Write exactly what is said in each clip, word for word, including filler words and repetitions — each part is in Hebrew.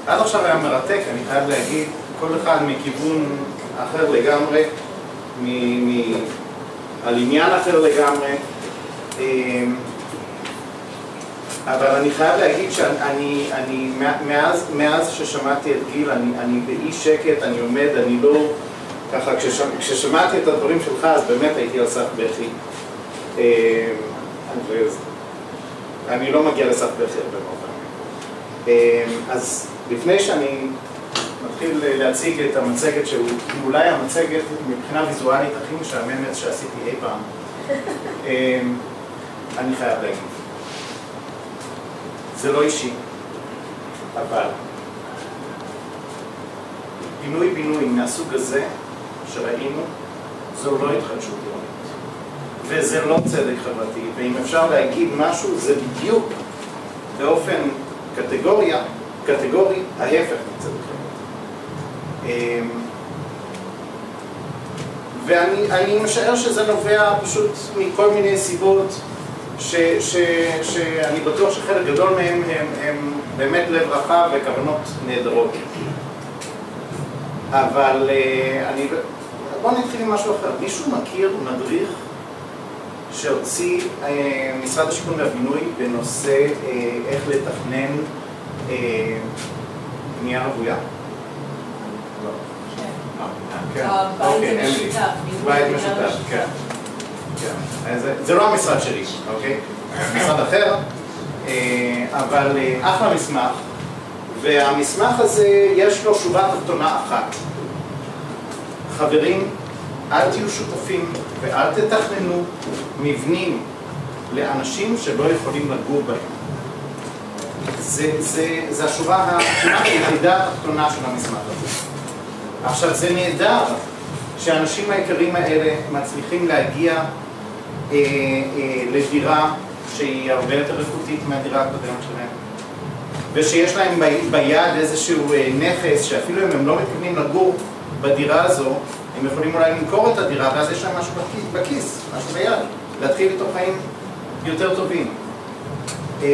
עד עכשיו היה מרתק, אני חייב להגיד, כל אחד מכיוון אחר לגמרי, על עניין אחר לגמרי, אבל אני חייב להגיד שאני, אני, מאז, מאז ששמעתי את גיל, אני, אני באי שקט, אני עומד, אני לא, ככה, כששמע, כששמעתי את הדברים שלך, אז באמת הייתי על סף בכי. אני לא מגיע לסף בכי הרבה מאוד. אז לפני שאני מתחיל להציג את המצגת, שהוא אולי המצגת מבחינה ויזואלית הכי משעממת שעשיתי אי פעם, אני חייב להגיד. זה לא אישי, אבל פינוי-בינוי מהסוג הזה שראינו, זו לא התחדשות עירונית. וזה לא צדק חברתי, ואם אפשר להגיד משהו, זה בדיוק באופן קטגוריה, קטגורי, ההפך מצדק חברתי. ואני משער שזה נובע פשוט מכל מיני סיבות, ש, ש, שאני בטוח שחלק גדול מהם הם, הם באמת לב רחב וכוונות נהדרות. אבל אני... בואו נתחיל עם משהו אחר. מישהו מכיר מדריך שהוציא משרד השיכון והבינוי בנושא איך לתכנן בנייה רוויה? לא. כן. בית משותף. בית משותף, כן. זה לא המשרד שלי, אוקיי? משרד אחר, אבל אחלה מסמך, והמסמך הזה יש לו שורה תחתונה אחת. חברים, אל תהיו שותפים ואל תתכננו מבנים לאנשים שלא יכולים לגור בהם. זה, זה, זה השורה היחידה התחתונה של המסמך הזה. עכשיו, זה נהדר שהאנשים העיקריים האלה מצליחים להגיע אה, אה, לדירה שהיא הרבה יותר איכותית מהדירה הקודמת שלהם, ושיש להם ב, ביד איזשהו אה, נכס שאפילו אם הם לא מתכוונים לגור בדירה הזו, הם יכולים אולי למכור את הדירה, ואז יש להם משהו בכיס, משהו ביד, להתחיל איתו חיים יותר טובים. אה,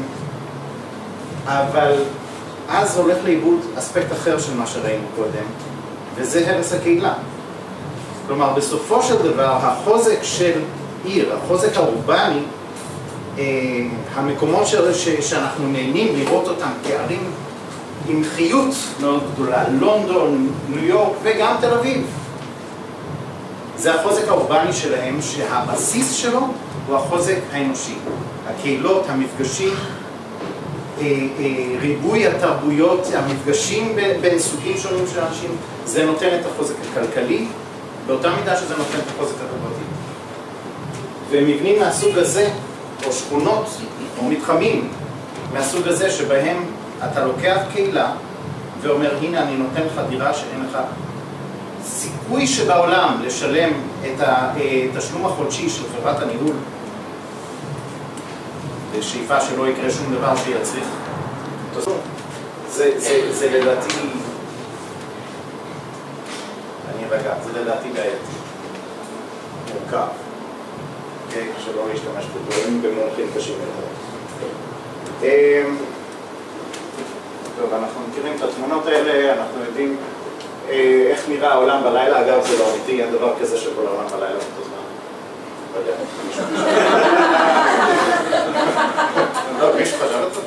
אבל אז הולך לאיבוד אספקט אחר של מה שראינו קודם, וזה הרס הקהילה. כלומר, בסופו של דבר, החוזק של עיר, החוזק האורבני, אה, המקומות של, ש, שאנחנו נהנים לראות אותם כערים עם חיות מאוד גדולה, לונדון, ניו יורק וגם תל אביב. זה החוזק האורבני שלהם, שהבסיס שלו הוא החוזק האנושי. הקהילות, המפגשים, אה, אה, ריבוי התרבויות, המפגשים בין סוגים שונים של אנשים, זה נותן את החוזק הכלכלי, באותה מידה שזה נותן את החוזק החברתי. ומבנים מהסוג הזה, או שכונות, או מתחמים מהסוג הזה, שבהם אתה לוקח קהילה ואומר, הנה אני נותן לך דירה שאין לך סיכוי שבעולם לשלם את התשלום החודשי של חברת הניהול, בשאיפה שלא יקרה שום דבר שיצריך. זה, זה, זה לדעתי, אני רגע, זה לדעתי בעייתי, מורכב, שלא להשתמש בדברים במונחים קשים יותר. טוב, אנחנו מכירים את התמונות האלה, אנחנו יודעים איך נראה העולם בלילה. אגב, זה לא אמיתי, אין דבר כזה שכל העולם בלילה באותו זמן. לא יודע, לא, מישהו חשב את זה?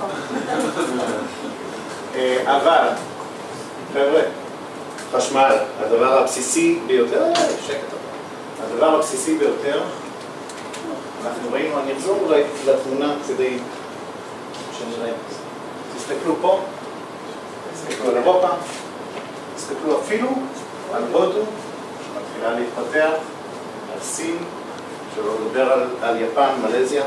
אבל, חבר'ה, חשמל, הדבר הבסיסי ביותר, שקט, הדבר הבסיסי ביותר, אנחנו ראינו, אני אחזור אולי לתמונה כדי שנראה. תסתכלו פה, תסתכלו על אירופה, תסתכלו אפילו על הודו, שמתחילה להתפתח, על סין, שלא לדבר על, על יפן, מלזיה,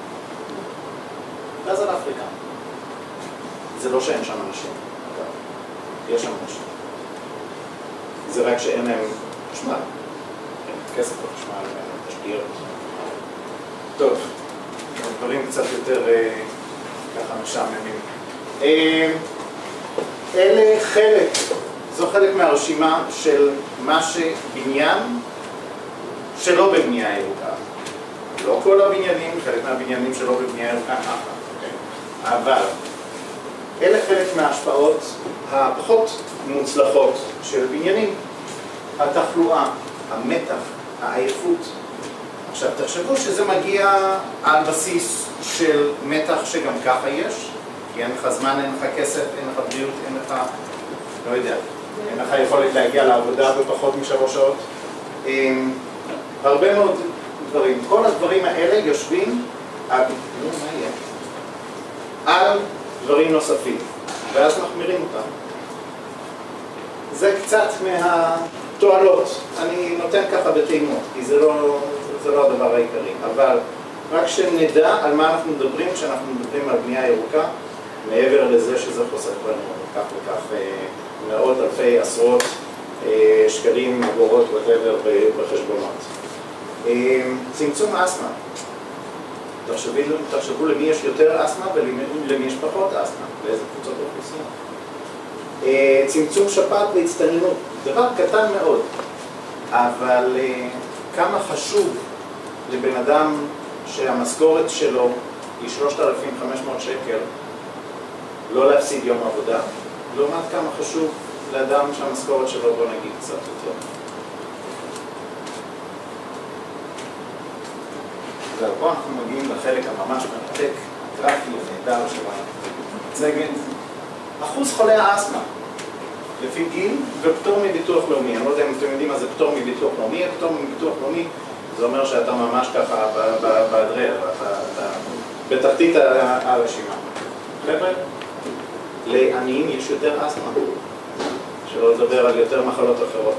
ואז על אפריקה. זה לא שאין שם אנשים, אגב. יש שם אנשים. זה רק שאין להם חשמל. אין כסף בחשמל, אין להם תשתיות. טוב, דברים קצת יותר ככה משעממים. אלה חלק, זו חלק מהרשימה של מה שבניין שלא בבנייה ירוקה. לא כל הבניינים, חלק מהבניינים שלא בבנייה ירוקה, אבל אלה חלק מההשפעות הפחות מוצלחות של בניינים. התחלואה, המתח, העייפות. עכשיו תחשבו שזה מגיע על בסיס של מתח שגם ככה יש, כי אין לך זמן, אין לך כסף, אין לך בריאות, אין לך, לא יודע, אין לך יכולת להגיע לעבודה בפחות משלוש שעות. הרבה מאוד דברים. כל הדברים האלה יושבים על, לא, מה יהיה? על דברים נוספים, ואז מחמירים אותם. זה קצת מהתועלות. אני נותן ככה בתאימות, כי זה לא, זה לא הדבר העיקרי. אבל רק שנדע על מה אנחנו מדברים כשאנחנו מדברים על בנייה ירוקה, מעבר לזה שזה חוסך לנו כך וכך מאות אלפי עשרות שקלים, אגורות, whatever, בחשבונות. צמצום אסתמה. תחשבו, תחשבו למי יש יותר אסתמה ולמי יש פחות אסתמה, באיזה קבוצות אוכלוסייה. צמצום שפעת והצטננות, דבר קטן מאוד, אבל כמה חשוב לבן אדם שהמשכורת שלו היא שלושת אלפים וחמש מאות שקל לא להפסיד יום עבודה, לעומת כמה חשוב לאדם שהמשכורת שלו, בוא נגיד, קצת יותר. זהו, פה אנחנו מגיעים לחלק הממש מרתק, גרפי ונהדר של המצגת. אחוז חולי האסתמה, לפי גיל ופטור מביטוח לאומי. אני לא יודע אם אתם יודעים מה זה פטור מביטוח לאומי. פטור מביטוח לאומי זה אומר שאתה ממש ככה בדרר, אתה בתחתית הרשימה. חבר'ה, לעניים יש יותר אסתמה, שלא לדבר על יותר מחלות אחרות.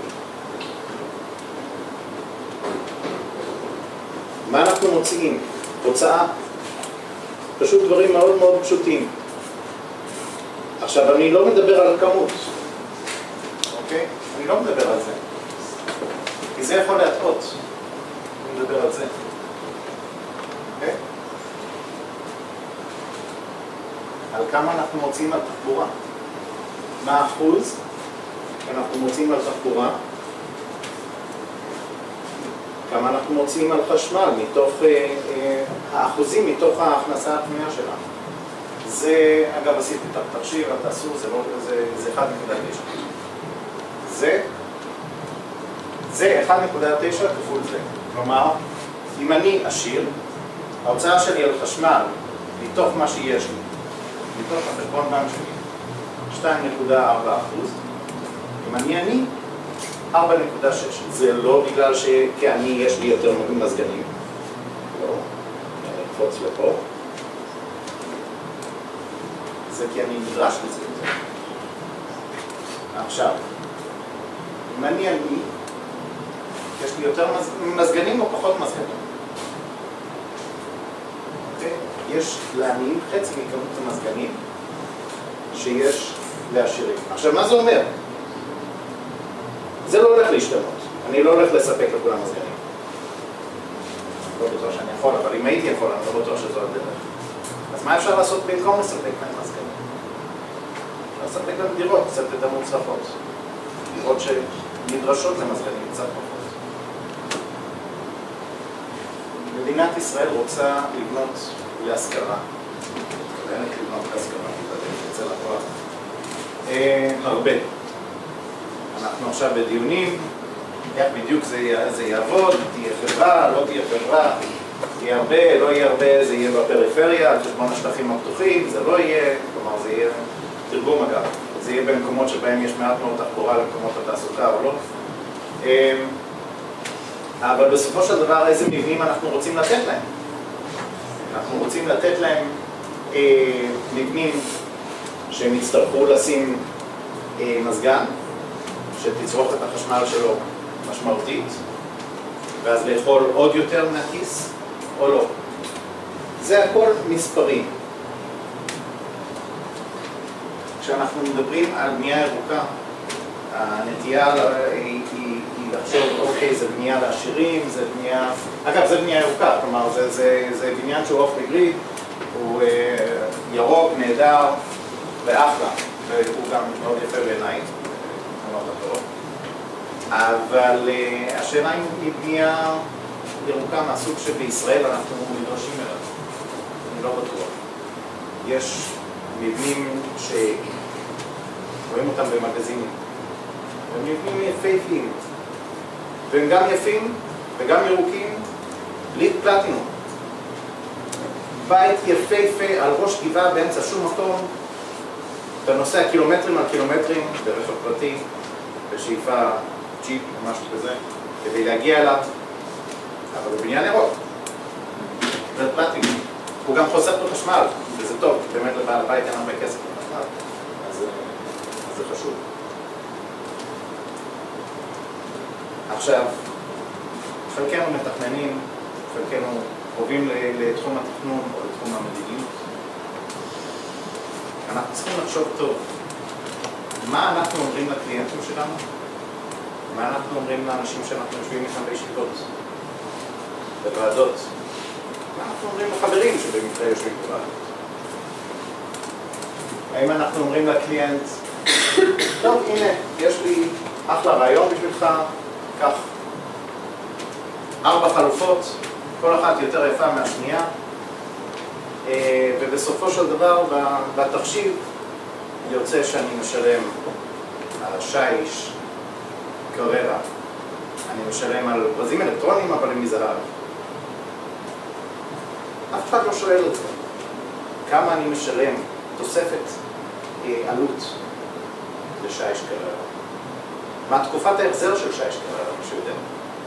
מה אנחנו מוציאים? הוצאה. פשוט דברים מאוד מאוד פשוטים. עכשיו, אני לא מדבר על כמות, אוקיי? אני לא מדבר על זה. כי זה יכול להטעות. אני מדבר על זה. אוקיי? על כמה אנחנו מוצאים על תחבורה. מה האחוז אנחנו מוצאים על תחבורה? כמה אנחנו מוצאים על חשמל, מתוך, אה, אה, האחוזים מתוך ההכנסה הפנייה שלנו. זה, אגב, עשיתי את התחשיב, אל תעשו, זה, לא, זה, זה אחד נקודה תשע. זה, זה אחד נקודה תשע כפול זה. כלומר, אם אני עשיר, ההוצאה שלי על חשמל, מתוך מה שיש לי, מתוך החשבון בנק שלי, שתיים נקודה ארבע אחוז. אם אני אני, ארבע נקודה שש. זה לא בגלל שכאני יש לי יותר מזגנים. לא, אני אקפוץ לפה. זה כי אני נדרש לזה יותר. עכשיו, אם אני אני, יש לי יותר מזגנים או פחות מזגנים? יש לעניים חצי מכמות המזגנים שיש לעשירים. עכשיו, מה זה אומר? זה לא הולך להשתנות. אני לא הולך לספק לכולם מזגנים. לא בטוח שאני יכול, אבל אם הייתי יכול, אני לא בטוח שזו הדרך. אז מה אפשר לעשות במקום לספק להם מזגנים? אפשר לספק להם דירות קצת יותר מוצלחות. דירות שנדרשות למזגנים קצת פחות. מדינת ישראל רוצה לבנות להשכרה. מתכוונת לבנות להשכרה, מתכוונת אצל הכוח. הרבה. אנחנו עכשיו בדיונים, איך בדיוק זה, זה יעבוד, תהיה חברה, לא תהיה חברה, תהיה הרבה, לא יהיה הרבה, זה יהיה בפריפריה, על חשבון השטחים הפתוחים, זה לא יהיה, כלומר זה יהיה תרגום אגב, זה יהיה במקומות שבהם יש מעט מאוד תחבורה למקומות התעסוקה או לא. אבל בסופו של דבר איזה מבנים אנחנו רוצים לתת להם? אנחנו רוצים לתת להם אה, מבנים שהם יצטרכו לשים אה, מזגן, שתצרוך את החשמל שלו משמעותית, ואז לאכול עוד יותר מהכיס, או לא. זה הכל מספרים. כשאנחנו מדברים על בנייה ירוקה, הנטייה היא, היא, היא לחשוב, אוקיי, זה בנייה לעשירים, זה בנייה... אגב, זה בנייה ירוקה, כלומר, זה, זה, זה בניין שהוא אוף מגריד, הוא אה, ירוק, נהדר, ואחלה, והוא גם מאוד יפה בעיניי. אבל uh, השאלה היא בנייה ירוקה מהסוג שבישראל אנחנו נדרשים אליו. אני לא בטוח. יש מבנים שרואים אותם במגזינים. הם מבנים יפהפיים, והם גם יפים וגם ירוקים, ליד פלטינום. בית יפהפה על ראש גבעה באמצע שום מקום, אתה נוסע קילומטרים על קילומטרים ברכב פרטי, בשאיפה ג'יפ או משהו כזה, כדי להגיע אליו, אבל הוא בניין ירוק. זה פלטינום. הוא גם חוסך לו חשמל, וזה טוב, באמת לבעל הבית אין הרבה כסף לחשמל, אז זה חשוב. עכשיו, חלקנו מתכננים, חלקנו קרובים לתחום התכנון או לתחום המדיניות. אנחנו צריכים לחשוב טוב, מה אנחנו אומרים לקליינטים שלנו? מה אנחנו אומרים לאנשים שאנחנו יושבים איתם בישיבות, בוועדות? מה אנחנו אומרים לחברים שבמקרה יושבים בוועדות? האם אנחנו אומרים לקליינט, טוב, הנה, יש לי אחלה רעיון בשבילך, כך ארבע חלופות, כל אחת יותר יפה מהשנייה, ובסופו של דבר בתחשיב יוצא שאני משלם על השיש, קררה, אני משלם על ברזים אלקטרונים אבל הם מזהב. אף אחד לא שואל את זה, כמה אני משלם תוספת עלות לשיש קררה. מה תקופת ההחזר של שיש קררה, משהו יודע?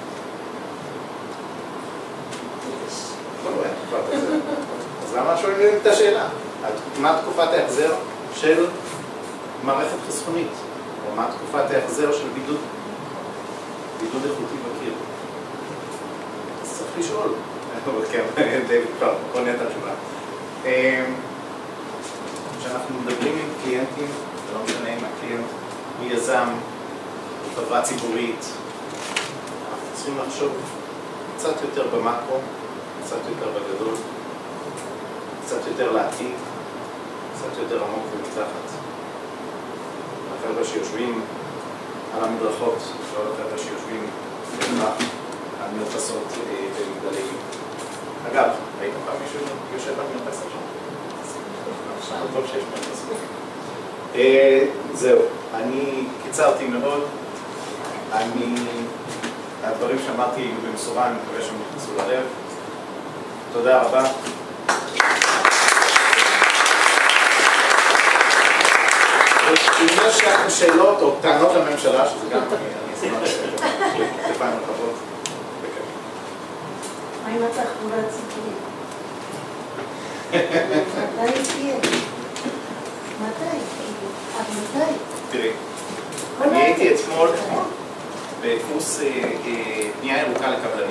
לא, אין תקופת ההחזר. אז למה שואלים לי את השאלה? מה תקופת ההחזר של מערכת חסכונית? או מה תקופת ההחזר של בידוד? בידוד איכותי בקיר. אז צריך לשאול. כן, דיוויד כבר, עונה את התשובה. כשאנחנו מדברים עם קליינטים, זה לא משנה אם הקליינט הוא יזם, הוא חברה ציבורית, אנחנו צריכים לחשוב קצת יותר במקרו, קצת יותר בגדול, קצת יותר לעתיד, קצת יותר עמוק ומתחת. החבר'ה שיושבים על המדרכות, לא החבר'ה שיושבים בהכרח על מרפסות ומגדלים. אגב, ראית פעם מישהו יושב על מרפסת שם? טוב שיש מרפסות. זהו, אני קיצרתי מאוד. אני, הדברים שאמרתי היו במשורה, אני מקווה שהם נכנסו ללב. תודה רבה. אם יש לכם שאלות או טענות לממשלה, שזה גם אני אשמח לפעמים רחבות. מה עם התחבורה הציבורית? מתי תהיה? מתי? עד מתי? תראי, אני הייתי אתמול בקורס בנייה ירוקה לקבלנים,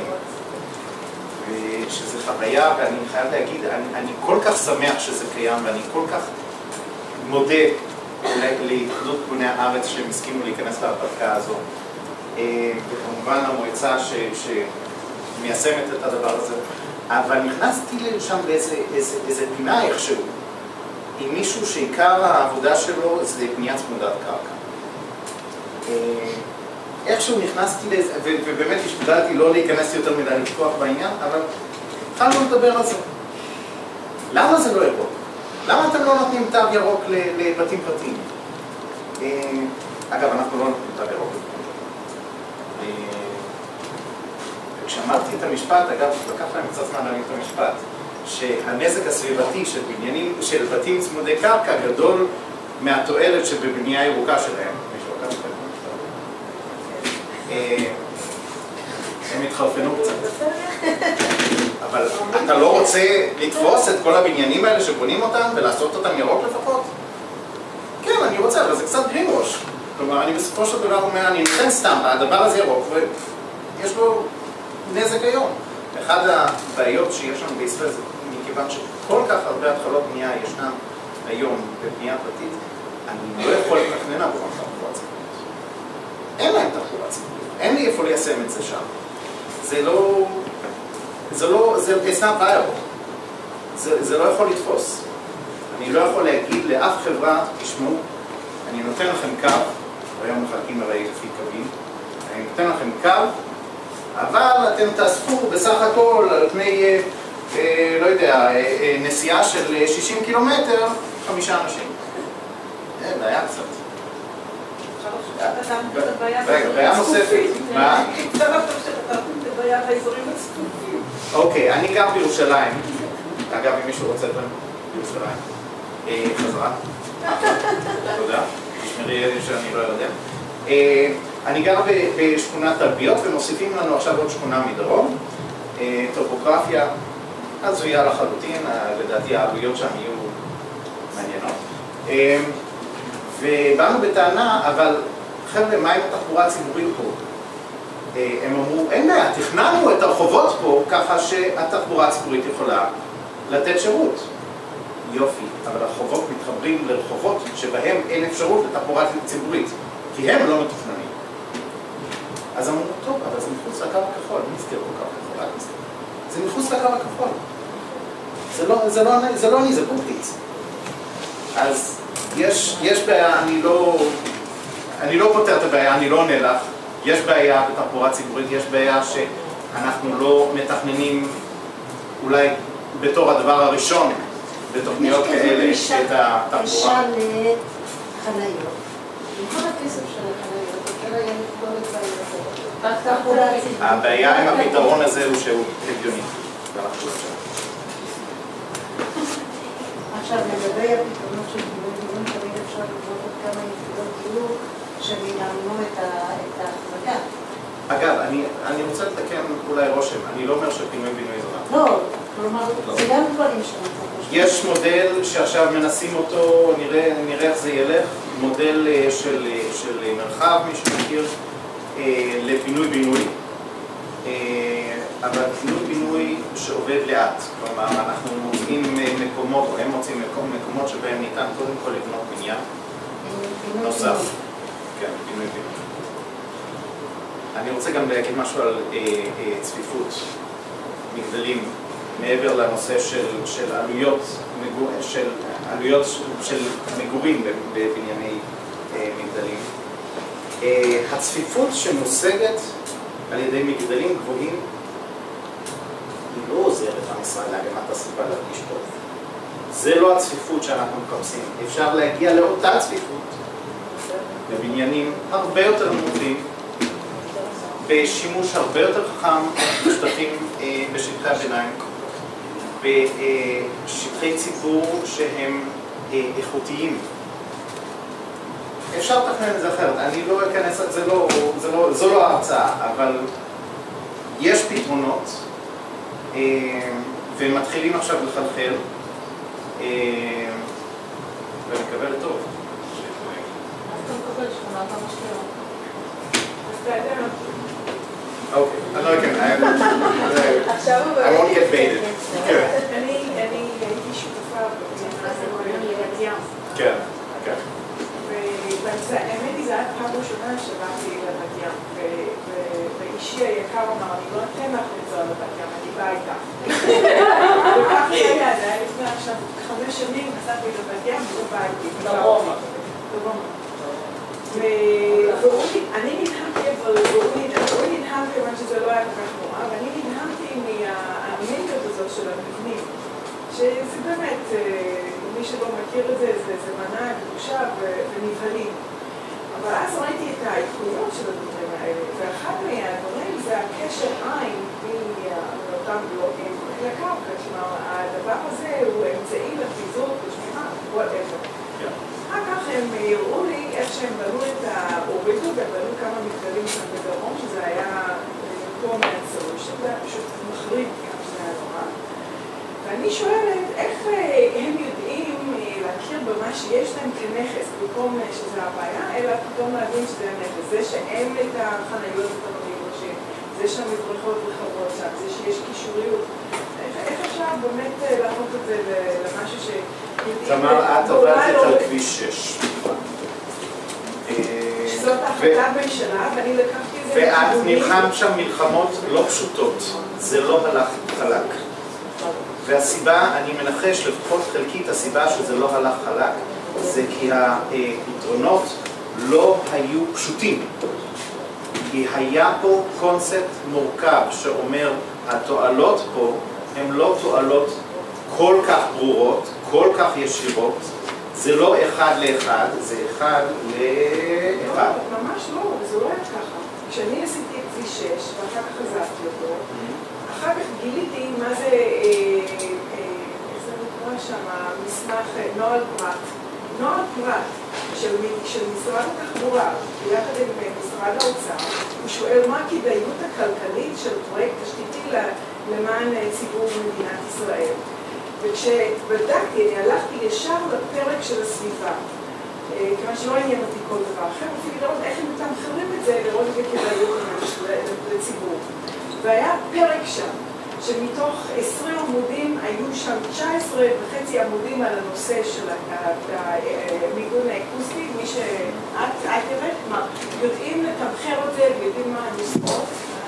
שזה חוויה, ואני חייב להגיד, אני כל כך שמח שזה קיים, ואני כל כך מודה להתאחדות בוני הארץ שהם הסכימו להיכנס להרפתקה הזו, וכמובן המועצה שמיישמת את הדבר הזה. אבל נכנסתי לשם באיזה פינה איכשהו, עם מישהו שעיקר העבודה שלו זה בנייה צמודת קרקע. איכשהו נכנסתי לזה, ובאמת השתדלתי לא להיכנס יותר מדי לפתוח בעניין, אבל התחלנו לדבר על זה. למה זה לא ירוק? למה אתם לא נותנים תו ירוק לבתים פרטיים? אגב, אנחנו לא נותנים תו ירוק לבתים פרטיים. וכשאמרתי את המשפט, אגב, לקח להם קצת זמן להגיד את המשפט, שהנזק הסביבתי של בניינים, של בתים צמודי קרקע גדול מהתועלת שבבנייה ירוקה שלהם. מישהו עקב לכם? הם התחרפנו קצת. אבל אתה לא רוצה לתפוס את כל הבניינים האלה שבונים אותם ולעשות אותם ירוק לפחות? כן, אני רוצה, אבל זה קצת גרינווש. כלומר, אני בסופו של דבר אומר, אני נותן סתם, הדבר הזה ירוק, ויש לו נזק היום. אחד הבעיות שיש לנו בישראל זה מכיוון שכל כך הרבה התחלות בנייה ישנן היום בבנייה פרטית, אני לא יכול לתכנן עבורם תחבורה ציבורית. אין להם תחבורה ציבורית, אין לי איפה ליישם את זה שם. זה לא... זה לא... זה... it's not viable. זה, זה לא יכול לתפוס. אני לא יכול להגיד לאף חברה, תשמעו, אני נותן לכם קו, והיום מחלקים הרי לפי קווים, אני נותן לכם קו, אבל אתם תאספו בסך הכל על פני, אה, אה, לא יודע, אה, נסיעה של שישים קילומטר, חמישה אנשים. אין, היה קצת. רגע, בעיה נוספת. מה? בעיה באזורים הצפופים. אוקיי, אני גר בירושלים. אגב, אם מישהו רוצה גם בירושלים. חזרה. תודה. תשמרי לי שאני לא יודע. אני גר בשכונת תלפיות ומוסיפים לנו עכשיו עוד שכונה מדרום. טופוגרפיה הזויה לחלוטין, לדעתי העלויות שם יהיו מעניינות. ובאנו בטענה, אבל חבר'ה, מה עם התחבורה הציבורית פה? הם אמרו, אין בעיה, תכננו את הרחובות פה ככה שהתחבורה הציבורית יכולה לתת שירות. יופי, אבל הרחובות מתחברים לרחובות שבהם אין אפשרות לתחבורה ציבורית, כי הם לא מתוכננים. אז אמרו, טוב, אבל זה מחוץ לקו הכחול, מי הזכיר פה קו הכחול? אל תזכיר. זה מחוץ לקו הכחול. זה לא, זה לא, זה לא אני, זה פוטליץ. אז יש, יש בעיה, אני לא, אני לא פותר את הבעיה, אני לא עונה לך. יש בעיה בתחבורה ציבורית, יש בעיה שאנחנו לא מתכננים אולי בתור הדבר הראשון בתוכניות כאלה את התחבורה. יש כזה לחניות. בכל הכסף של החניות, אפשר היה לפתור את בעיה. הבעיה עם הפתרון הזה הוא שהוא הגיוני. עכשיו, לגבי הפתרונות של דיון, תמיד אפשר לבנות עוד כמה יחידות דיור שמנענו את ההחזקה. אגב, אני, אני רוצה לתקן אולי רושם, אני לא אומר שפינוי בינוי זה רע. לא, כלומר, זה גם דברים שאנחנו חושבים. יש מודל שעכשיו מנסים אותו, נראה, נראה איך זה ילך, מודל של, של מרחב, מי שמכיר, לפינוי בינוי. אבל פינוי בינוי שעובד לאט, כלומר אנחנו מוצאים מקומות, או הם מוצאים מקומות שבהם ניתן קודם כל לבנות בניין נוסף. כן, פינוי בינוי. אני רוצה גם להגיד משהו על אה, אה, צפיפות מגדלים, מעבר לנושא של, של עלויות, מגור, של, עלויות של מגורים בבנייני אה, מגדלים. אה, הצפיפות שמושגת על ידי מגדלים גבוהים היא לא עוזרת למשרד להגנת הסביבה להרגיש טוב. זה לא הצפיפות שאנחנו מחפשים. אפשר להגיע לאותה צפיפות בבניינים הרבה יותר נמוכים, בשימוש הרבה יותר חכם בשטחים, אה, בשטחי הביניים, בשטחי ציבור שהם אה, איכותיים. אפשר לתכנן את זה אחרת, אני לא אכנס, זה לא, זה לא, זו לא ההרצאה, אבל יש פתרונות אה, ומתחילים עכשיו לחלחל אה, ומקבל לטוב. אז אתה מקבל שכונת המשקיעות. אז אתה יודע. אוקיי, אני לא אכנס, I won't get baited. אני הייתי שותפה בבת ים. כן, כן. והאמת היא, זו הייתה פעם ראשונה שבאתי לבת ים, ואישי היקר אמר, אני לא אתן לך לנסוע לבת ים, אני באה איתה. וכך זה היה, זה היה לפני עכשיו חמש שנים, נסעתי לבת ים, ולא באה איתי. דרומה. דרומה. ואני נדהמתי, אבל הוא נדהם כיוון שזה לא היה כל כך נורא, ואני נדהמתי מהמיניות הזאת של המבנים, שזה באמת, מי שלא מכיר את זה, זה מנה קדושה ונבהלים. אבל אז ראיתי את ההתקויות של הדברים האלה, ואחד מהדברים זה הקשר עין מאותם בלוגים לקרקע, כלומר, הדבר הזה הוא אמצעי לחיזוק ושמירה, whatever. אחר כך הם הראו לי איך שהם בנו את האורידו, והם בנו כמה מגדלים שם בדרום, שזה היה פה מהצלוש, שזה היה פשוט מחריד, גם שזה היה נורא. ואני שואלת, איך הם יודעים להכיר במה שיש להם כנכס, במקום שזה הבעיה, אלא פתאום להבין שזה הנכס. זה שאין את החניות את המגרשים, זה שהמדרכות רחבות שם, זה שיש קישוריות. איך אפשר באמת להפוך את זה למשהו ש... תמר, את עובדת על כביש שש. שזאת ההחלטה בממשלה, ואני לקחתי את זה... ואת נלחמת שם מלחמות לא פשוטות. זה לא הלך חלק. והסיבה, אני מנחש לפחות חלקית, הסיבה שזה לא הלך חלק, זה כי הפתרונות לא היו פשוטים. כי היה פה קונספט מורכב שאומר, התועלות פה הן לא תועלות כל כך ברורות, כל כך ישירות, זה לא אחד לאחד, זה אחד לאחד. לא, ממש לא, זה לא היה ככה. כשאני עשיתי את כביש שש, ואחר כך עזבתי אותו, אחר כך גיליתי מה זה, איך זה נקרא שם, מסמך, נוהל פרט. נוהל פרט של, של משרד התחבורה, ביחד עם משרד האוצר, הוא שואל מה הכדאיות הכלכלית של פרויקט תשתיתי למען ציבור במדינת ישראל. וכשבדקתי, אני הלכתי ישר לפרק של הסביבה, כיוון שלא עניין אותי כל דבר אחר, רציתי לראות איך הם מתמחרים את זה, לראות את הכדאיות לציבור. והיה פרק שם, שמתוך עשרים עמודים היו שם תשע עשרה וחצי עמודים על הנושא של המיגון האקוסטי, מי שאת תראה, כלומר, יודעים לתמחר את זה ויודעים מה הנוסחות.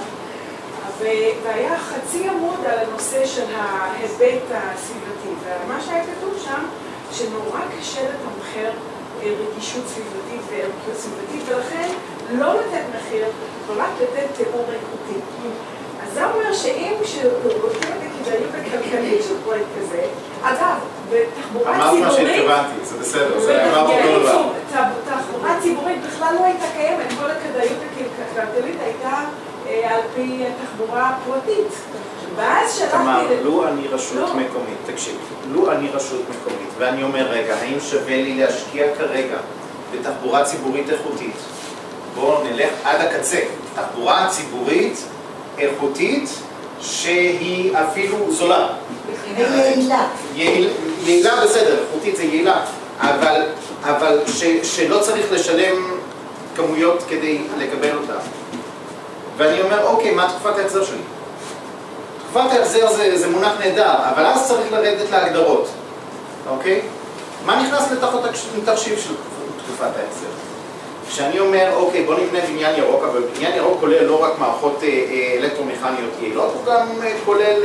והיה חצי עמוד על הנושא של ההיבט הסביבתי, ומה שהיה כתוב שם, שנורא קשה לתמחר רגישות סביבתית וערכיות סביבתית, ולכן לא לתת מחיר, ורק לתת תיאור איכותי. אז זה אומר שאם כשבודקים את הכדאיות הכלכלית של פרויקט כזה, אגב, בתחבורה ציבורית... אמרת מה שהתכוונתי, זה בסדר, זה אמר אותו דבר. תחבורה ציבורית בכלל לא הייתה קיימת, כל הכדאיות הכלכלית הייתה על פי תחבורה פרטית. ואז שלחתי... תמר, לו אני רשות מקומית, תקשיב, לו אני רשות מקומית, ואני אומר, רגע, האם שווה לי להשקיע כרגע בתחבורה ציבורית איכותית? בואו נלך עד הקצה. תחבורה ציבורית איכותית שהיא אפילו זולה. יעילה. יעילה בסדר, איכותית זה יעילה, אבל, אבל ש, שלא צריך לשלם כמויות כדי לקבל אותה. ואני אומר, אוקיי, מה תקופת ההחזר שלי? תקופת ההחזר זה, זה מונח נהדר, אבל אז צריך לרדת להגדרות, אוקיי? מה נכנס לתוך התחשיב של תקופת ההחזר? כשאני אומר, אוקיי, בוא נבנה בניין ירוק, אבל בניין ירוק כולל לא רק מערכות אלקטרומכניות יעילות, הוא גם כולל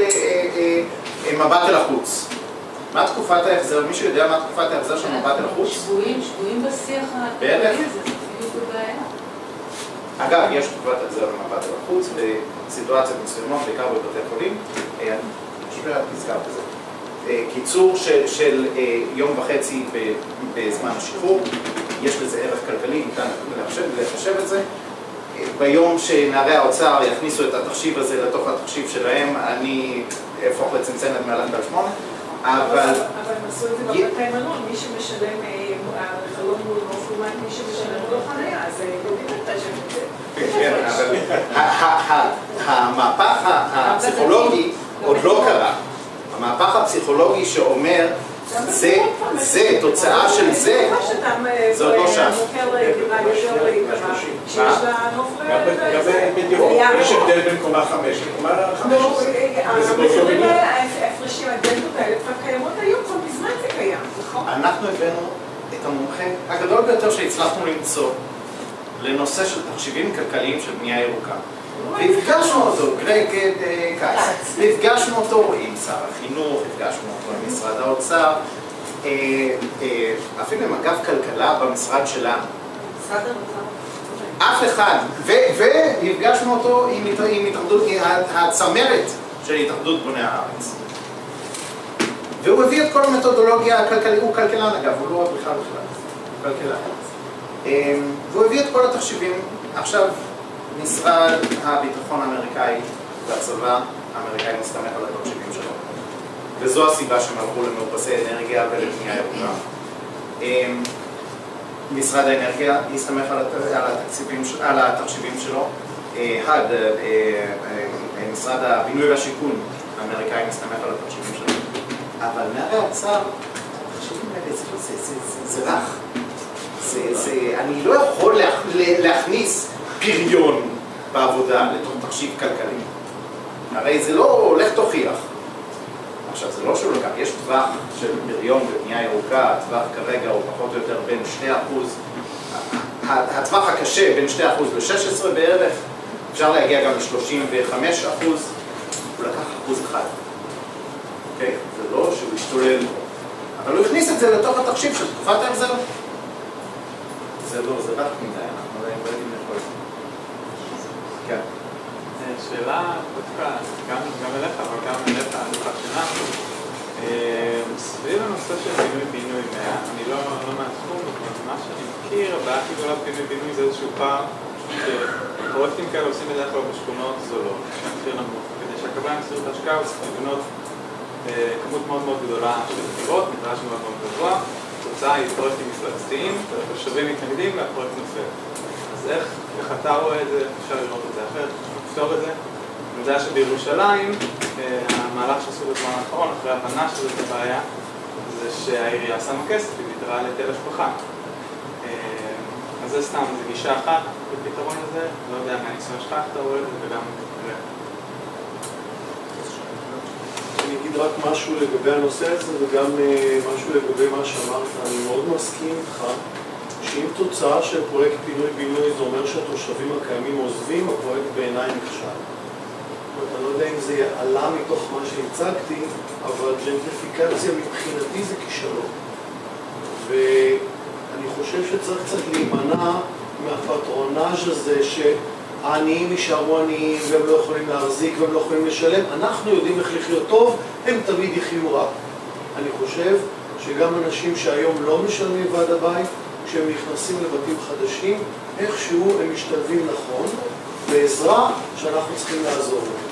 מבט אל החוץ. מה תקופת ההחזר? מישהו יודע מה תקופת ההחזר של מבט אל החוץ? שבויים, שבויים בשיח הכלכלי הזה, זה בדיוק בבעיה. אגב, יש תקופת החזר למבט אל החוץ בסיטואציות מסוימות, בעיקר בבתי חולים. אני חושב שתזכר בזה. קיצור של, של יום וחצי בזמן השחרור, יש לזה ערך כלכלי, ניתן לחשב, לחשב את זה. ביום שנערי האוצר יכניסו את התחשיב הזה לתוך התחשיב שלהם, אני אהפוך לצנצנת מעל אנדל שמונה, אבל... אבל הם עשו את זה בבתי מלון, מי שמשלם חלום מול נופלומת, מי שמשלם מול חניה, אז יודעים את השם את זה. כן, אבל המהפך הפסיכולוגי עוד לא קרה. המהפך הפסיכולוגי שאומר, זה, זה, תוצאה של זה, זה עוד לא שם. יש הבדל בין קומה חמש לקומה חמש עשרה. המחירים האלה, ההפרשים, הדלתות האלה, כבר קיימות היום, כבר מזמן זה קיים, נכון? אנחנו הבאנו את המומחה הגדול ביותר שהצלחנו למצוא לנושא של תחשיבים כלכליים של בנייה ירוקה. והפגשנו אותו, גרג קאץ, והפגשנו אותו עם שר החינוך, הפגשנו אותו עם משרד האוצר, אפילו עם אגף כלכלה במשרד שלנו. משרד האוצר. אף אחד, והפגשנו אותו עם הצמרת של התאחדות בוני הארץ. והוא הביא את כל המתודולוגיה הכלכלית, הוא כלכלן אגב, הוא לא בכלל בכלל, הוא כלכלן. והוא הביא את כל התחשיבים. עכשיו, משרד הביטחון האמריקאי והצבא האמריקאי מסתמך על התחשיבים שלו. וזו הסיבה שהם הלכו למאופסי אנרגיה ולבנייה ירוקה. משרד האנרגיה הסתמך על התחשיבים שלו. אחד, משרד הבינוי והשיכון האמריקאי מסתמך על התחשיבים שלו. אבל נערי האוצר, התחשיבים האלה זה רך. אני לא יכול להכניס פריון בעבודה לתוך תחשיב כלכלי. הרי זה לא הולך תוכיח. עכשיו, זה לא שהוא לקח, יש טווח של פריון בבנייה ירוקה, הטווח כרגע הוא פחות או יותר בין שני אחוז, הטווח הקשה בין שני אחוז ל-שש עשרה בערך, אפשר להגיע גם ל-שלושים וחמישה אחוז, הוא לקח אחוז אחד. אוקיי? זה לא שהוא השתולל, אבל הוא הכניס את זה לתוך התחשיב של תקופת ההחזר. זה לא, זה רק מדי, אנחנו לא יודעים לכל זה. כן. שאלה דווקא, גם אליך, אבל גם אליך, אני חושב שלנו. סביב הנושא של פינוי-בינוי, אני לא מהתחום, אבל מה שאני מכיר, הבעיה הכי גדולה בפינוי-בינוי זה איזשהו פער שפרויקטים כאלה עושים בדרך כלל בשכונות זולות, שהמחיר נמוך. כדי שהקבלן יחזיר את ההשקעה הוא צריך לבנות כמות מאוד מאוד גדולה של דירות, מטרז' מאוד מאוד גבוה, התוצאה היא פרויקטים מפלצתיים, התושבים מתנגדים והפרויקט נופל. אז איך, איך אתה רואה את זה, אפשר לראות את זה אחרת, אפשר לפתור את זה. אני יודע שבירושלים, המהלך שעשו בזמן האחרון, אחרי הבנה שזאת הבעיה, זה שהעירייה שמה כסף, היא ויתרה על היטל השבחה. אז זה סתם, זו גישה אחת בפתרון הזה, לא יודע מה הניסיון שלך, אתה רואה את זה וגם נראה. אני אגיד רק משהו לגבי הנושא הזה וגם משהו לגבי מה שאמרת. אני מאוד מסכים איתך שאם תוצאה של פרויקט פינוי-בינוי זה אומר שהתושבים הקיימים עוזבים, הפרויקט בעיניי נכשל. אני לא יודע אם זה עלה מתוך מה שהצגתי, אבל ג'נטריפיקציה מבחינתי זה כישלון. ואני חושב שצריך קצת להימנע מהפטרונאז' הזה שהעניים יישארו עניים והם לא יכולים להחזיק והם לא יכולים לשלם. אנחנו יודעים איך לחיות טוב, הם תמיד יחיו רע. אני חושב שגם אנשים שהיום לא משלמים ועד הבית, כשהם נכנסים לבתים חדשים, איכשהו הם משתלבים נכון, בעזרה שאנחנו צריכים לעזור להם.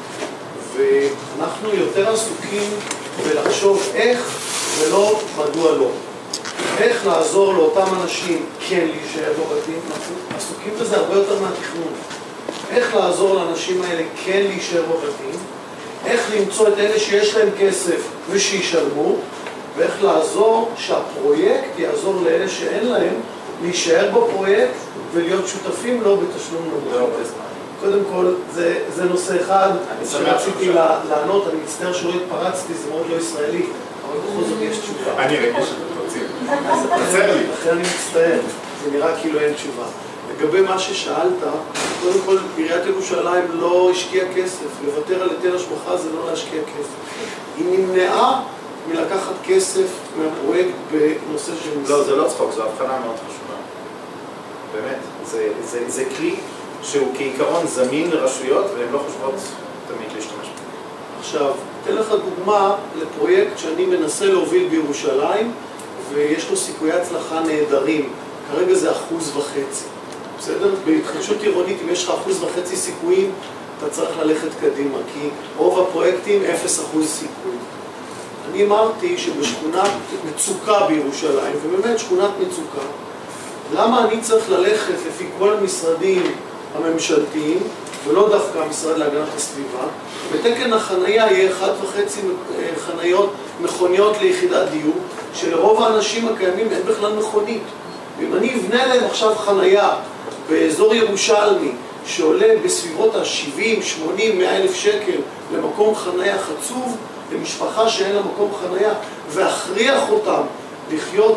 ואנחנו יותר עסוקים בלחשוב איך ולא מדוע לא. איך לעזור לאותם אנשים כן להישאר בבתים, אנחנו עסוקים בזה הרבה יותר מהתכנון. איך לעזור לאנשים האלה כן להישאר בבתים, איך למצוא את אלה שיש להם כסף ושישלמו, ואיך לעזור שהפרויקט יעזור לאלה שאין להם להישאר בפרויקט ולהיות שותפים לו בתשלום נמוך. קודם כל, זה, זה נושא אחד שרציתי לענות, אני מצטער שלא התפרצתי, זה מאוד לא ישראלי, אבל בכל זאת יש תשובה. אני רגיש שאתם רוצים. תעזר לי. לכן אני מצטער, זה נראה כאילו אין תשובה. לגבי מה ששאלת, קודם כל, עיריית ירושלים לא השקיעה כסף, לוותר על היטל השבחה זה לא להשקיע כסף. היא נמנעה מלקחת כסף מהפרויקט בנושא של מסע. לא, זה לא צחוק, זו הבחנה מאוד חשובה. באמת, זה, זה, זה כלי שהוא כעיקרון זמין לרשויות והן לא חושבות תמיד להשתמש בו. עכשיו, אתן לך דוגמה לפרויקט שאני מנסה להוביל בירושלים ויש לו סיכויי הצלחה נהדרים. כרגע זה אחוז וחצי. בסדר? בהתחדשות עירונית, אם יש לך אחוז וחצי סיכויים, אתה צריך ללכת קדימה, כי רוב הפרויקטים אפס אחוז סיכוי. אני אמרתי שבשכונת מצוקה בירושלים, ובאמת שכונת מצוקה, למה אני צריך ללכת לפי כל המשרדים הממשלתיים, ולא דווקא המשרד להגנת הסביבה, בתקן החנייה יהיה אחד וחצי חניות, מכוניות ליחידת דיור, שלרוב האנשים הקיימים אין בכלל מכונית. ואם אני אבנה להם עכשיו חנייה באזור ירושלמי, שעולה בסביבות ה-שבעים, שמונים, מאה אלף שקל למקום חנייה חצוב, למשפחה שאין לה מקום חנייה, ואכריח אותם לחיות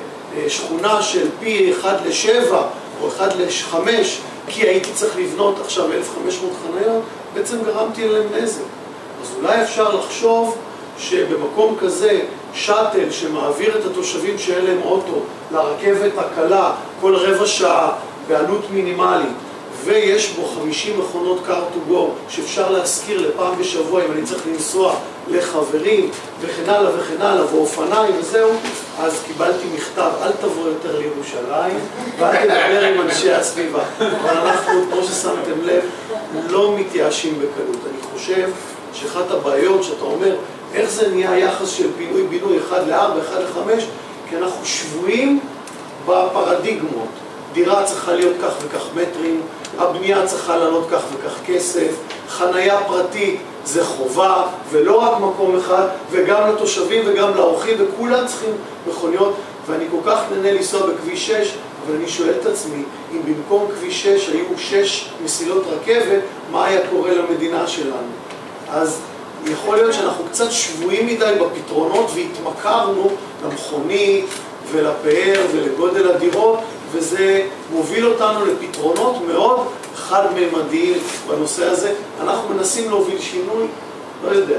בשכונה של פי אחד לשבע או אחד לחמש, כי הייתי צריך לבנות עכשיו אלף וחמש מאות חניות, בעצם גרמתי להם נזק. אז אולי אפשר לחשוב שבמקום כזה שאטל שמעביר את התושבים שאין להם אוטו לרכבת הקלה כל רבע שעה בעלות מינימלית, ויש בו חמישים מכונות car to go שאפשר להזכיר לפעם בשבוע אם אני צריך לנסוע לחברים וכן הלאה וכן הלאה ואופניים וזהו, אז קיבלתי מכתב, אל תבוא יותר לירושלים ואל תדבר עם אנשי הסביבה. אבל אנחנו, כמו ששמתם לב, לא מתייאשים בקלות. אני חושב שאחת הבעיות שאתה אומר, איך זה נהיה יחס של פינוי-בינוי אחד לארבע, אחד לחמש, כי אנחנו שבויים בפרדיגמות. דירה צריכה להיות כך וכך מטרים, הבנייה צריכה לעלות כך וכך כסף, חנייה פרטית זה חובה, ולא רק מקום אחד, וגם לתושבים וגם לאורחים, וכולם צריכים מכוניות, ואני כל כך נהנה לנסוע בכביש שש, אבל אני שואל את עצמי, אם במקום כביש שש היו שש מסילות רכבת, מה היה קורה למדינה שלנו? אז יכול להיות שאנחנו קצת שבויים מדי בפתרונות, והתמכרנו למכונית ולפאר ולגודל הדירות, וזה מוביל אותנו לפתרונות מאוד חד-ממדיים בנושא הזה. אנחנו מנסים להוביל שינוי, לא יודע.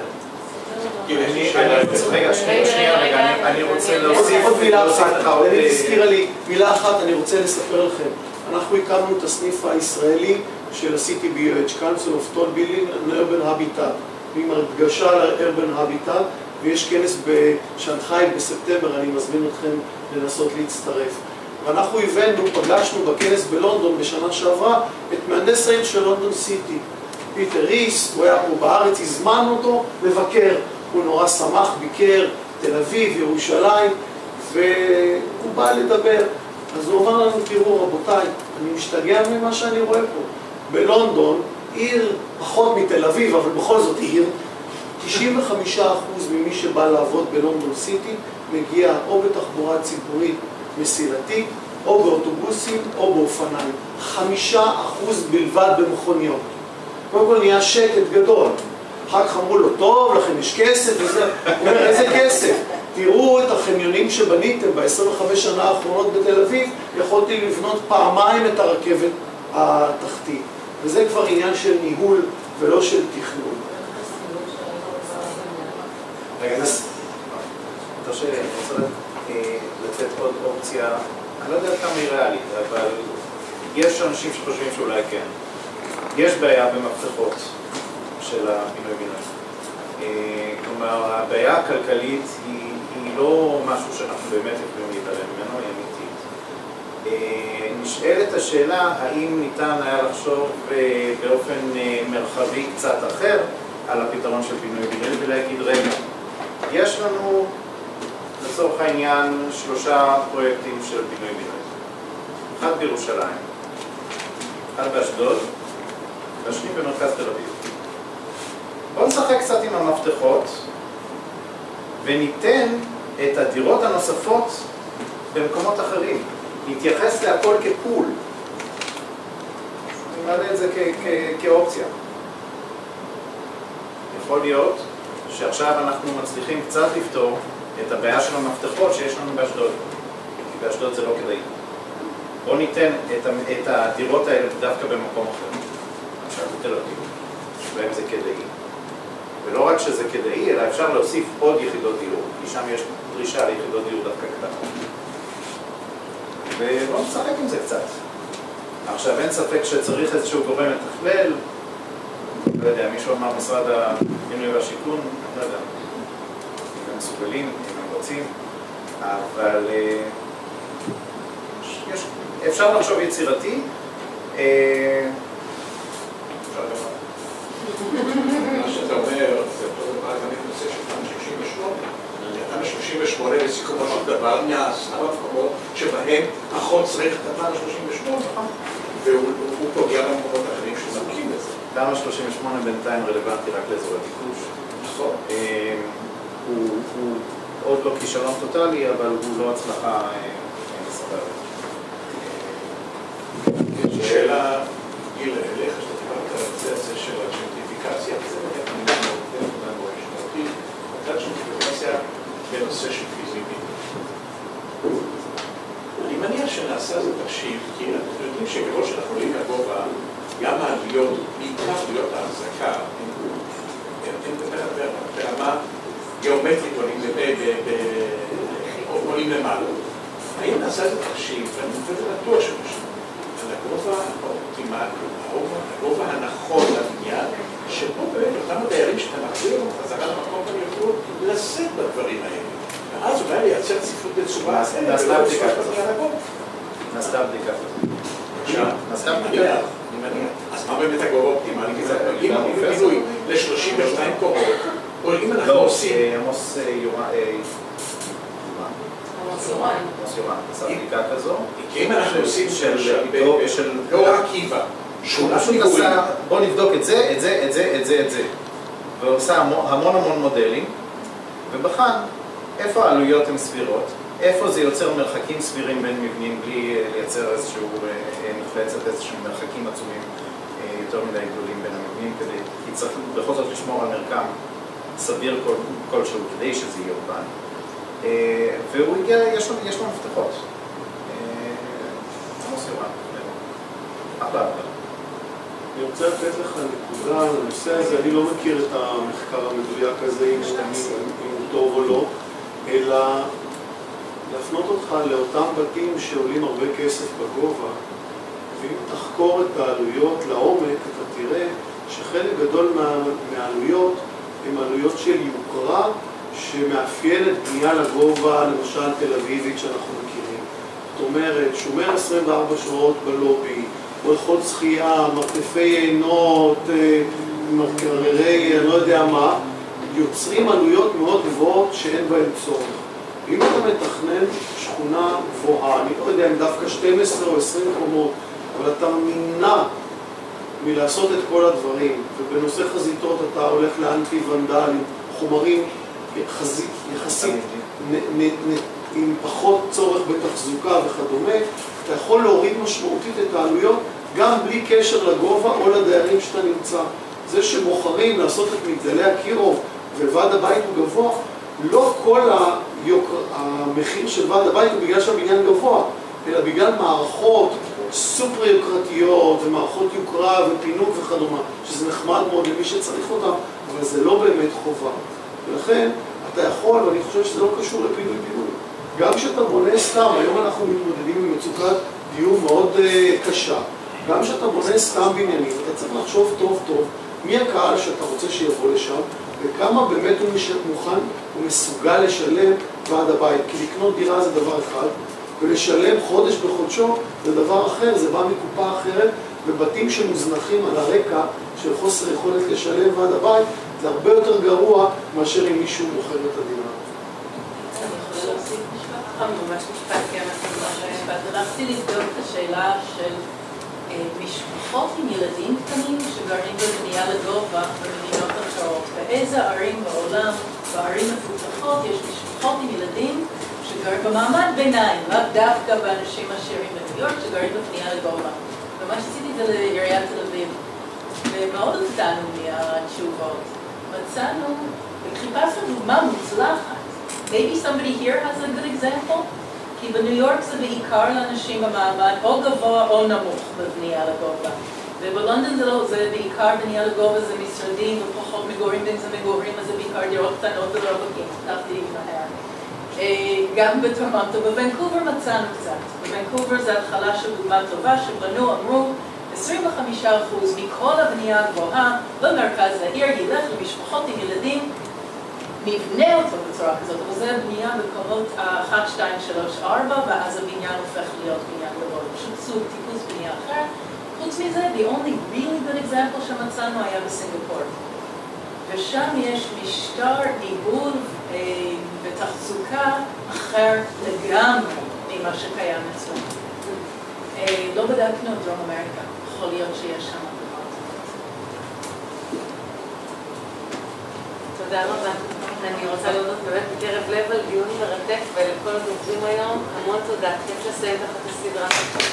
רגע, שנייה, רגע, אני רוצה להוסיף עוד מילה אחת, אני תזכירה לי מילה אחת, אני רוצה לספר לכם. אנחנו הקמנו את הסניף הישראלי של ה-סי טי בי אייץ', Council of Tall Building and Urban Habitat, עם הדגשה ל-Urban Habitat, ויש כנס בשנגחאי בספטמבר, אני מזמין אתכם לנסות להצטרף. ואנחנו הבאנו, פגשנו בכנס בלונדון בשנה שעברה את מהנדס העיר של לונדון סיטי, פיטר ריס. הוא היה פה בארץ, הזמנו אותו לבקר, הוא נורא שמח, ביקר תל אביב, ירושלים, והוא בא לדבר. אז הוא אמר לנו, תראו רבותיי, אני משתגע ממה שאני רואה פה. בלונדון, עיר פחות מתל אביב, אבל בכל זאת עיר, תשעים וחמישה אחוז ממי שבא לעבוד בלונדון סיטי מגיע או בתחבורה ציבורית מסילתית, או באוטובוסים, או באופניים. חמישה אחוז בלבד במכוניות. קודם כל נהיה שקט גדול. אחר כך אמרו לו, טוב, לכם יש כסף וזה. הוא אומר, איזה כסף? תראו את החניונים שבניתם ב-עשרים וחמש שנה האחרונות בתל אביב, יכולתי לבנות פעמיים את הרכבת התחתית. וזה כבר עניין של ניהול ולא של תכנון. רגע, אז תרשה לי, אני רוצה לתת עוד אופציה, אני לא יודע כמה היא ריאלית, אבל יש אנשים שחושבים שאולי כן. יש בעיה במפתחות של הפינוי-בינוי. כלומר, הבעיה הכלכלית היא, היא לא משהו שאנחנו באמת יכולים להתעלם ממנו, היא אמיתית. נשאלת השאלה, האם ניתן היה לחשוב באופן מרחבי קצת אחר על הפתרון של פינוי-בינוי ולהגיד, רגע, יש לנו לצורך העניין שלושה פרויקטים של פינוי-בינוי. אחד בירושלים, אחד באשדוד, והשני במרכז תל אביב. בואו נשחק קצת עם המפתחות וניתן את הדירות הנוספות במקומות אחרים. נתייחס להכל כפול. אני מעלה את זה כאופציה. יכול להיות שעכשיו אנחנו מצליחים קצת לפתור את הבעיה של המפתחות שיש לנו באשדוד. כי באשדוד זה לא כדאי. בואו ניתן את הדירות האלה דווקא במקום אחר. עכשיו בתל אביב, שבהם זה כדאי. ולא רק שזה כדאי, אלא אפשר להוסיף עוד יחידות דיור, כי שם יש דרישה ליחידות דיור דווקא קטנה. ובואו נשחק עם זה קצת. עכשיו, אין ספק שצריך איזשהו גורם מתכלל, לא יודע, מישהו אמר משרד הבינוי והשיכון, לא יודע, אם הם מסוגלים, אם הם רוצים, אבל יש, אפשר לחשוב יצירתי, אפשר גם מה שאתה אומר, זה אותו דבר גם בנושא של תמ"א שלושים ושמונה. תמ"א שלושים ושמונה לסיכומו של דבר נעשה במקומות שבהם החוק צריך את תמ"א שלושים ושמונה, והוא פוגע במקומות אחרים שזוקים לזה. תמ"א שלושים ושמונה בינתיים רלוונטי רק לאזור הביקוש. נכון. הוא עוד לא כישלון טוטלי, אבל הוא לא הצלחה מסחררת. יש שאלה, גיל, אליך שאתה דיברת על זה הזה של הג'נטריפיקציה, וזה באמת אני מאוד מאוד משמעותי, אותה ג'נטריפיקציה בנושא של פיזיבילי. אני מניח שנעשה זה תחשיב, כי אנחנו יודעים שככל שאנחנו עולים לגובה, גם העלויות, בעיקר עלויות ההחזקה, הם ברמה גיאומטרית עולים למעלה. האם נעשה את התחשיב, ואני חושב בטוח שמשהו, על הגובה האופטימלי, הגובה הנכון לבניין, שבו באמת אותם הדיירים שאתה מחזיר לנו חזרה למקום כאן יוכלו לשאת בדברים האלה. ואז אולי לייצר צפיפות בצורה אחרת. נעשתה בדיקה כזאת. נעשתה בדיקה כזאת. נעשתה בדיקה. אני מניח. אז מה באמת הגובה האופטימלי? אם המפינוי ל-שלושים ושתיים קורות, או אם אנחנו עושים... לא, עמוס יורן. עמוס יורן. עשה בדיקה כזו. כי אם אנחנו עושים של... לא עקיבא. בוא נבדוק את זה, את זה, את זה, את זה, את זה. ועושה המון המון מודלים, ובחן איפה העלויות הן סבירות, איפה זה יוצר מרחקים סבירים בין מבנים בלי לייצר איזשהו מפלצת, איזשהו מרחקים עצומים יותר מדי גדולים בין המבנים, כדי, כי צריך בכל זאת לשמור על מרקם סביר כלשהו כדי שזה יהיה אורבן. והוא הגיע, יש לו, יש לו מפתחות. עמוס יורן, אחלה עבודה. אני רוצה לתת לך נקודה על הנושא הזה, אני לא מכיר את המחקר המדויק הזה, אם הוא טוב או לא, אלא להפנות אותך לאותם בתים שעולים הרבה כסף בגובה, ואם תחקור את העלויות לעומק, אתה תראה שחלק גדול מה, מהעלויות הן עלויות של יוקרה שמאפיינת בנייה לגובה, למשל תל אביבית שאנחנו מכירים. זאת אומרת, שומר עשרים וארבע שעות בלובי, בריכות שחייה, מרתפי יינות, מקררי, אני לא יודע מה, יוצרים עלויות מאוד גבוהות שאין בהן צורך. אם אתה מתכנן שכונה גבוהה, אני לא יודע אם דווקא שתים עשרה או עשרים קומות, אבל אתה נמנע מלעשות את כל הדברים, ובנושא חזיתות אתה הולך לאנטי ונדלים, חומרים יחסית, יחסית נ, נ, נ, עם פחות צורך בתחזוקה וכדומה, אתה יכול להוריד משמעותית את העלויות גם בלי קשר לגובה או לדיירים שאתה נמצא. זה שבוחרים לעשות את מגדלי הקירוב וועד הבית הוא גבוה, לא כל היוקר, המחיר של ועד הבית הוא בגלל שהבניין גבוה, אלא בגלל מערכות סופר יוקרתיות ומערכות יוקרה ופינוק וכדומה, שזה נחמד מאוד למי שצריך אותם, אבל זה לא באמת חובה. ולכן אתה יכול, ואני חושב שזה לא קשור לפינוי-פינוי. גם כשאתה בונה סתם, היום אנחנו מתמודדים עם מצוקת דיור מאוד uh, קשה, גם כשאתה בונה סתם בניינים, אתה צריך לחשוב טוב טוב מי הקהל שאתה רוצה שיבוא לשם, וכמה באמת הוא מוכן, הוא מסוגל לשלם ועד הבית. כי לקנות דירה זה דבר אחד, ולשלם חודש בחודשו זה דבר אחר, זה בא מקופה אחרת, ובתים שמוזנחים על הרקע של חוסר יכולת לשלם ועד הבית, זה הרבה יותר גרוע מאשר אם מישהו מוכר את הדירה. אני יכולה להוסיף משפט? ממש משפט, כי אנחנו ממש משפט. הלכתי לבדוק את השאלה של משפחות עם ילדים קטנים שגרים בבנייה לגובה במדינות אחרות. באיזה ערים בעולם, בערים מפותחות, יש משפחות עם ילדים שגרים במעמד ביניים, רק דווקא באנשים עשירים בניו יורק שגרים בבנייה לגובה. ממש עשיתי את זה לעיריית תל אביב. ומאוד הופתענו מהתשובות. מצאנו, וחיפשנו דוגמה מוצלחת. Maybe somebody here has a good example? כי בניו יורק זה בעיקר לאנשים במעמד או גבוה או נמוך בבנייה לגובה. ובלונדון זה לא, זה בעיקר בנייה לגובה, זה משרדים ופחות מגורים, בין זה מגורים, אז זה בעיקר דירות קטנות ולא רווקים, כתבתי מהר. גם בטורונטו, בוונקובר מצאנו קצת. בוונקובר זה התחלה של דוגמה טובה, שבנו, אמרו, עשרים וחמישה אחוז מכל הבנייה הגבוהה במרכז העיר ילך למשפחות עם ילדים, נבנה אותו בצורה כזאת, אבל זה בנייה בקומות אחת, שתיים, שלוש, ארבע, ואז הבניין הופך להיות בניין גבוה. פשוט סוג טיפוס בנייה אחר. חוץ מזה, the only really good example שמצאנו היה בסינגפור. ושם יש משטר עיבוד אה, ותחזוקה אחר לגמרי ממה שקיים אצלנו. אה, לא בדקנו את דרום אמריקה, יכול להיות שיש שם דבר. תודה רבה. אני רוצה להודות באמת בקרב לב על דיון מרתק ולכל הדוברים היום. המון תודה. כיף לסיים תחת הסדרה.